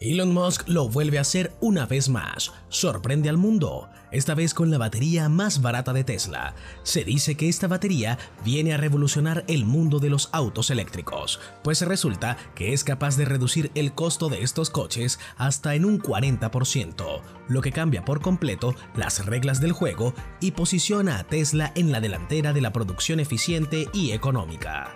Elon Musk lo vuelve a hacer una vez más, sorprende al mundo, esta vez con la batería más barata de Tesla. Se dice que esta batería viene a revolucionar el mundo de los autos eléctricos, pues resulta que es capaz de reducir el costo de estos coches hasta en un 40%, lo que cambia por completo las reglas del juego y posiciona a Tesla en la delantera de la producción eficiente y económica.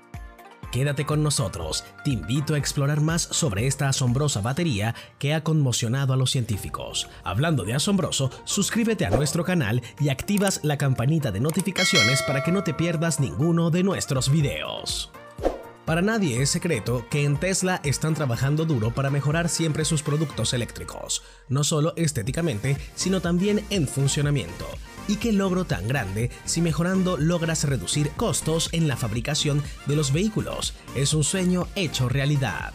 Quédate con nosotros, te invito a explorar más sobre esta asombrosa batería que ha conmocionado a los científicos. Hablando de asombroso, suscríbete a nuestro canal y activas la campanita de notificaciones para que no te pierdas ninguno de nuestros videos. Para nadie es secreto que en Tesla están trabajando duro para mejorar siempre sus productos eléctricos, no solo estéticamente, sino también en funcionamiento. ¿Y qué logro tan grande si mejorando logras reducir costos en la fabricación de los vehículos? Es un sueño hecho realidad.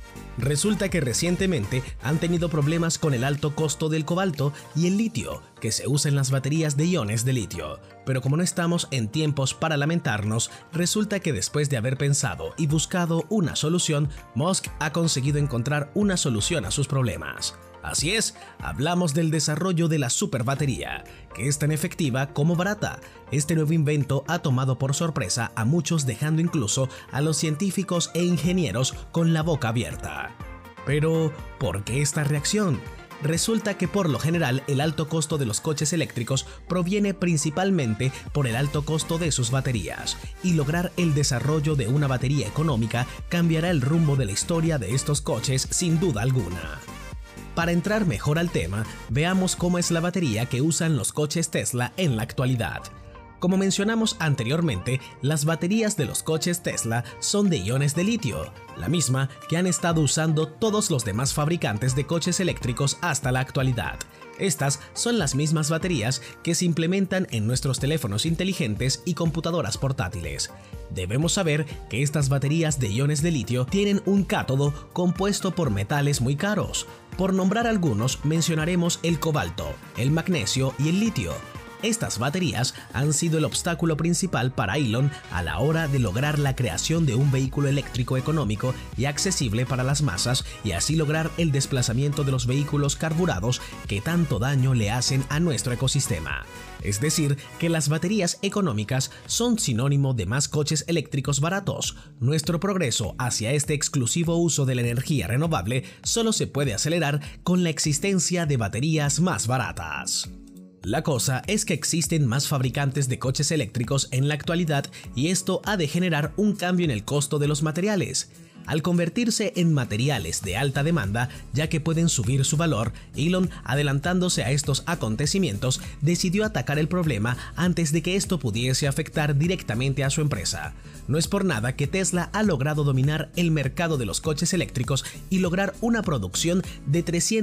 Resulta que recientemente han tenido problemas con el alto costo del cobalto y el litio, que se usa en las baterías de iones de litio. Pero como no estamos en tiempos para lamentarnos, resulta que después de haber pensado y buscado una solución, Musk ha conseguido encontrar una solución a sus problemas. Así es, hablamos del desarrollo de la superbatería, que es tan efectiva como barata. Este nuevo invento ha tomado por sorpresa a muchos, dejando incluso a los científicos e ingenieros con la boca abierta. Pero, ¿por qué esta reacción? Resulta que por lo general el alto costo de los coches eléctricos proviene principalmente por el alto costo de sus baterías, y lograr el desarrollo de una batería económica cambiará el rumbo de la historia de estos coches sin duda alguna. Para entrar mejor al tema, veamos cómo es la batería que usan los coches Tesla en la actualidad. Como mencionamos anteriormente, las baterías de los coches Tesla son de iones de litio, la misma que han estado usando todos los demás fabricantes de coches eléctricos hasta la actualidad. Estas son las mismas baterías que se implementan en nuestros teléfonos inteligentes y computadoras portátiles. Debemos saber que estas baterías de iones de litio tienen un cátodo compuesto por metales muy caros. Por nombrar algunos, mencionaremos el cobalto, el magnesio y el litio. Estas baterías han sido el obstáculo principal para Elon a la hora de lograr la creación de un vehículo eléctrico económico y accesible para las masas, y así lograr el desplazamiento de los vehículos carburados que tanto daño le hacen a nuestro ecosistema. Es decir, que las baterías económicas son sinónimo de más coches eléctricos baratos. Nuestro progreso hacia este exclusivo uso de la energía renovable solo se puede acelerar con la existencia de baterías más baratas. La cosa es que existen más fabricantes de coches eléctricos en la actualidad, y esto ha de generar un cambio en el costo de los materiales. Al convertirse en materiales de alta demanda, ya que pueden subir su valor, Elon, adelantándose a estos acontecimientos, decidió atacar el problema antes de que esto pudiese afectar directamente a su empresa. No es por nada que Tesla ha logrado dominar el mercado de los coches eléctricos y lograr una producción de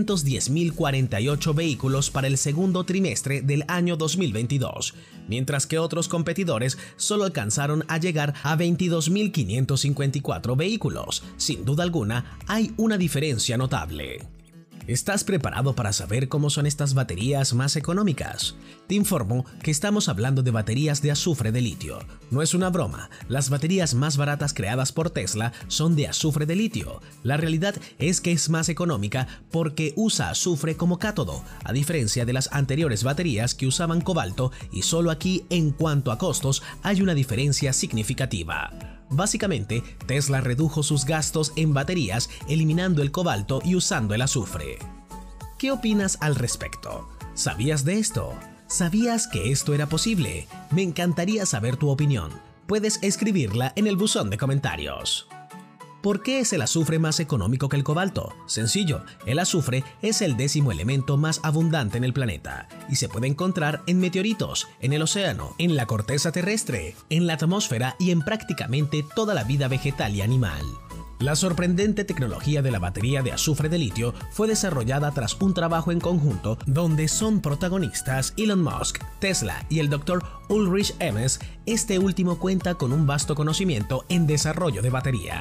310.048 vehículos para el segundo trimestre del año 2022, mientras que otros competidores solo alcanzaron a llegar a 22.554 vehículos. Sin duda alguna, hay una diferencia notable. ¿Estás preparado para saber cómo son estas baterías más económicas? Te informo que estamos hablando de baterías de azufre de litio. No es una broma, las baterías más baratas creadas por Tesla son de azufre de litio. La realidad es que es más económica porque usa azufre como cátodo, a diferencia de las anteriores baterías que usaban cobalto, y solo aquí, en cuanto a costos, hay una diferencia significativa. Básicamente, Tesla redujo sus gastos en baterías eliminando el cobalto y usando el azufre. ¿Qué opinas al respecto? ¿Sabías de esto? ¿Sabías que esto era posible? Me encantaría saber tu opinión. Puedes escribirla en el buzón de comentarios. ¿Por qué es el azufre más económico que el cobalto? Sencillo, el azufre es el 10º elemento más abundante en el planeta y se puede encontrar en meteoritos, en el océano, en la corteza terrestre, en la atmósfera y en prácticamente toda la vida vegetal y animal. La sorprendente tecnología de la batería de azufre de litio fue desarrollada tras un trabajo en conjunto donde son protagonistas Elon Musk, Tesla y el Dr. Ulrich Emes. Este último cuenta con un vasto conocimiento en desarrollo de baterías.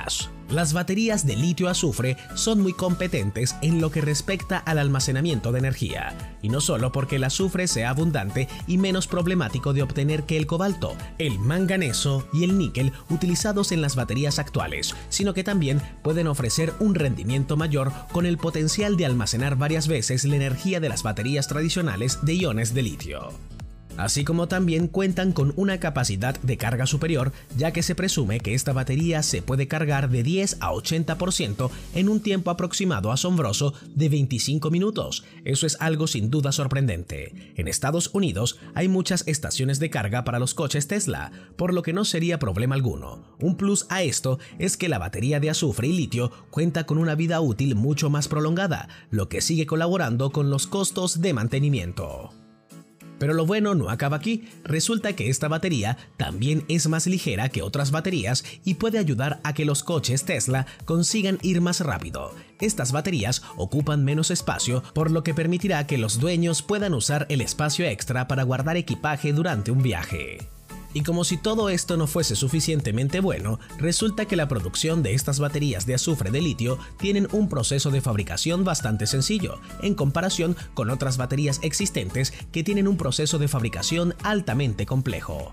Las baterías de litio-azufre son muy competentes en lo que respecta al almacenamiento de energía, y no solo porque el azufre sea abundante y menos problemático de obtener que el cobalto, el manganeso y el níquel utilizados en las baterías actuales, sino que también pueden ofrecer un rendimiento mayor con el potencial de almacenar varias veces la energía de las baterías tradicionales de iones de litio. Así como también cuentan con una capacidad de carga superior, ya que se presume que esta batería se puede cargar de 10 a 80% en un tiempo aproximado asombroso de 25 minutos. Eso es algo sin duda sorprendente. En Estados Unidos hay muchas estaciones de carga para los coches Tesla, por lo que no sería problema alguno. Un plus a esto es que la batería de azufre y litio cuenta con una vida útil mucho más prolongada, lo que sigue colaborando con los costos de mantenimiento. Pero lo bueno no acaba aquí. Resulta que esta batería también es más ligera que otras baterías y puede ayudar a que los coches Tesla consigan ir más rápido. Estas baterías ocupan menos espacio, por lo que permitirá que los dueños puedan usar el espacio extra para guardar equipaje durante un viaje. Y como si todo esto no fuese suficientemente bueno, resulta que la producción de estas baterías de azufre de litio tienen un proceso de fabricación bastante sencillo, en comparación con otras baterías existentes que tienen un proceso de fabricación altamente complejo.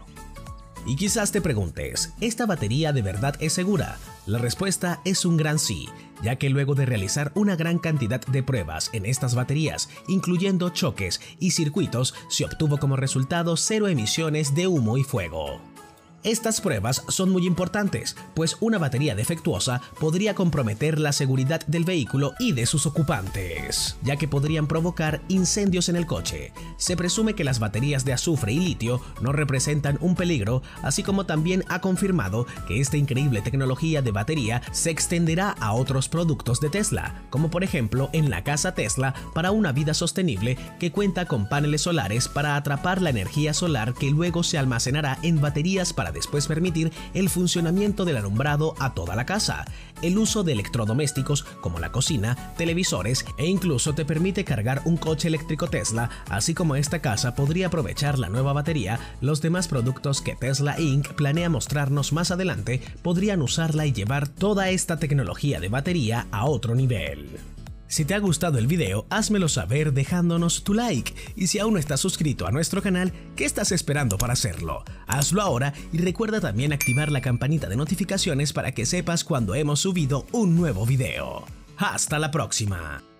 Y quizás te preguntes, ¿esta batería de verdad es segura? La respuesta es un gran sí, ya que luego de realizar una gran cantidad de pruebas en estas baterías, incluyendo choques y circuitos, se obtuvo como resultado 0 emisiones de humo y fuego. Estas pruebas son muy importantes, pues una batería defectuosa podría comprometer la seguridad del vehículo y de sus ocupantes, ya que podrían provocar incendios en el coche. Se presume que las baterías de azufre y litio no representan un peligro, así como también ha confirmado que esta increíble tecnología de batería se extenderá a otros productos de Tesla, como por ejemplo en la casa Tesla para una vida sostenible que cuenta con paneles solares para atrapar la energía solar que luego se almacenará en baterías para después permitir el funcionamiento del alumbrado a toda la casa, el uso de electrodomésticos como la cocina, televisores e incluso te permite cargar un coche eléctrico Tesla, así como esta casa podría aprovechar la nueva batería. Los demás productos que Tesla Inc. planea mostrarnos más adelante podrían usarla y llevar toda esta tecnología de batería a otro nivel. Si te ha gustado el video, házmelo saber dejándonos tu like, y si aún no estás suscrito a nuestro canal, ¿qué estás esperando para hacerlo? Hazlo ahora y recuerda también activar la campanita de notificaciones para que sepas cuando hemos subido un nuevo video. ¡Hasta la próxima!